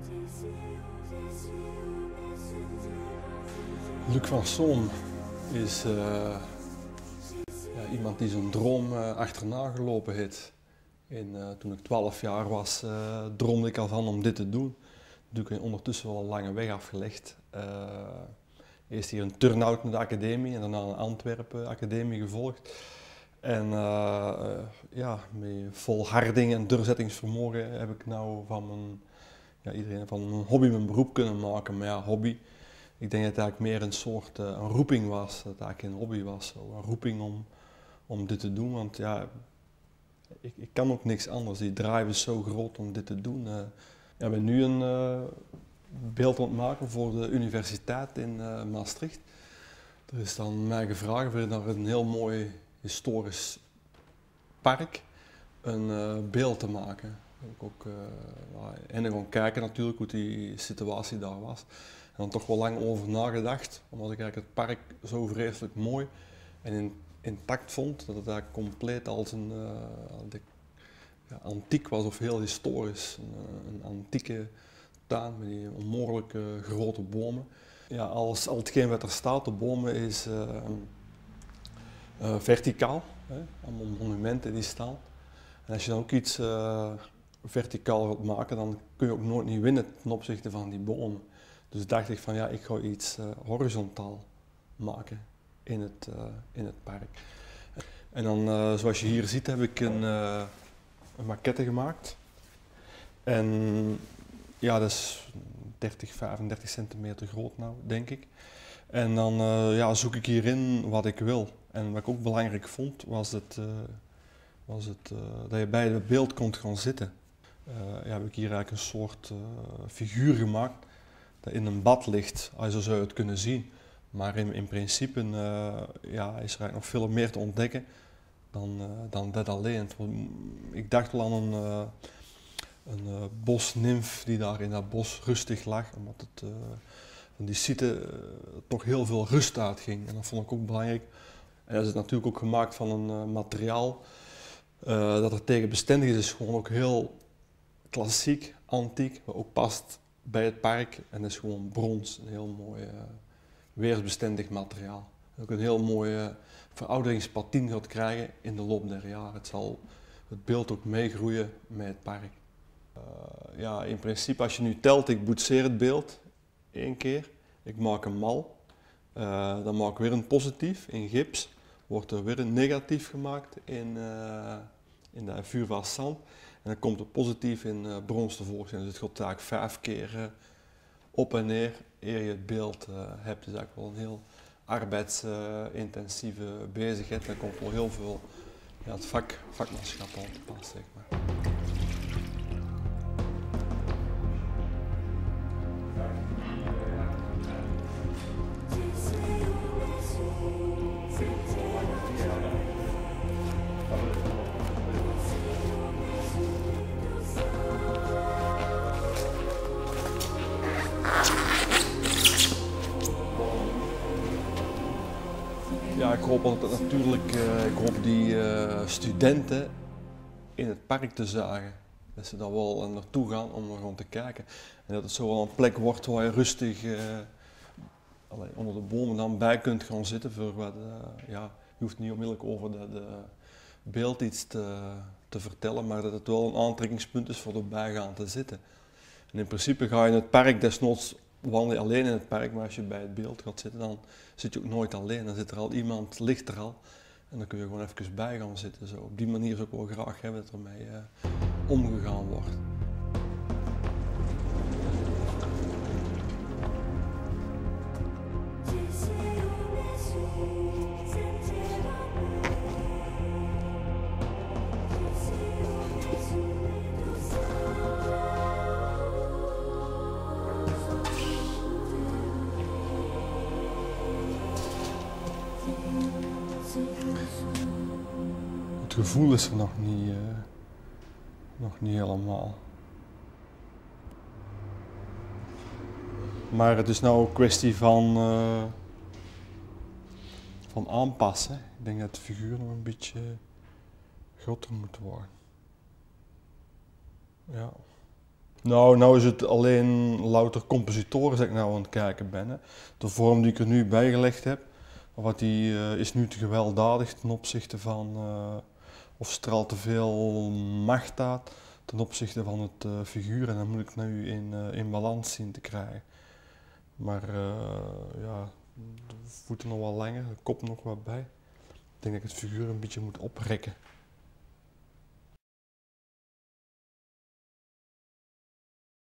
Luc van Soom is iemand die zijn droom achterna gelopen heeft. Toen ik 12 jaar was, droomde ik al van om dit te doen. Natuurlijk heb ik ondertussen wel een lange weg afgelegd. Eerst hier een turnout naar de academie en daarna een Antwerpen academie gevolgd. En met volharding en doorzettingsvermogen heb ik nou iedereen van mijn hobby mijn beroep kunnen maken. Maar ja, hobby, ik denk dat het eigenlijk meer een soort een roeping was, dat het eigenlijk geen hobby was. Zo. Een roeping om dit te doen, want ja, ik kan ook niks anders. Die drive is zo groot om dit te doen. Ik ben nu een beeld aan het maken voor de universiteit in Maastricht. Er is dan mij gevraagd om naar een heel mooi historisch park een beeld te maken. En gewoon kijken natuurlijk hoe die situatie daar was. En dan toch wel lang over nagedacht, omdat ik eigenlijk het park zo vreselijk mooi en intact vond, dat het eigenlijk compleet als een antiek was of heel historisch. Een antieke tuin met die onmogelijke grote bomen. Ja, al hetgeen wat er staat, de bomen, is verticaal. Allemaal monumenten die staan. En als je dan ook iets verticaal wilt maken, dan kun je ook nooit niet winnen ten opzichte van die bomen. Dus dacht ik van ja, ik ga iets horizontaal maken in het park. En dan, zoals je hier ziet, heb ik een maquette gemaakt. En ja, dat is 35 centimeter groot nou, denk ik. En dan zoek ik hierin wat ik wil. En wat ik ook belangrijk vond, was dat je bij het beeld kon gaan zitten. Heb ik hier eigenlijk een soort figuur gemaakt dat in een bad ligt, zo zou je het kunnen zien. Maar in principe is er eigenlijk nog veel meer te ontdekken dan dat alleen. Ik dacht wel aan een bosnimf die daar in dat bos rustig lag, omdat het van die site toch heel veel rust uitging. En dat vond ik ook belangrijk. En dat is natuurlijk ook gemaakt van een materiaal dat er tegen bestendig is. Het is gewoon ook heel klassiek, antiek, maar ook past bij het park. En dat is gewoon brons, een heel mooi weersbestendig materiaal. Ook een heel mooie verouderingspatina gaat krijgen in de loop der jaren. Het beeld ook meegroeien met het park. In principe, als je nu telt, ik boetseer het beeld 1 keer, ik maak een mal, dan maak ik weer een positief in gips, wordt er weer een negatief gemaakt in dat vuurvast zand en dan komt het positief in brons tevoorschijn. Dus het gaat eigenlijk 5 keer op en neer eer je het beeld hebt. Het is eigenlijk wel een heel arbeidsintensieve bezigheid. Dan komt wel heel veel het vakmanschap aan te pas, zeg maar. Ja, ik hoop die studenten in het park te zagen. Dat ze daar wel naartoe gaan om er gewoon te kijken. En dat het zo wel een plek wordt waar je rustig onder de bomen dan bij kunt gaan zitten. Je hoeft niet onmiddellijk over dat beeld iets te vertellen, maar dat het wel een aantrekkingspunt is voor erbij gaan te zitten. En in principe ga je in het park desnoods wandel je alleen in het park, maar als je bij het beeld gaat zitten, dan zit je ook nooit alleen. Dan zit er al iemand, ligt er al. En dan kun je gewoon even bij gaan zitten. Zo. Op die manier zou ik wel graag hebben dat ermee omgegaan wordt. Het gevoel is er nog niet helemaal. Maar het is nou een kwestie van aanpassen. Ik denk dat de figuur nog een beetje groter moet worden. Ja. Nou is het alleen louter compositoren dat ik nou aan het kijken ben. Hè. De vorm die ik er nu bijgelegd heb, is nu te gewelddadig ten opzichte van, of straalt te veel macht uit ten opzichte van het figuur. En dan moet ik nu in balans zien te krijgen. Maar ja, de voeten nog wat langer, de kop nog wat bij. Ik denk dat ik het figuur een beetje moet oprekken.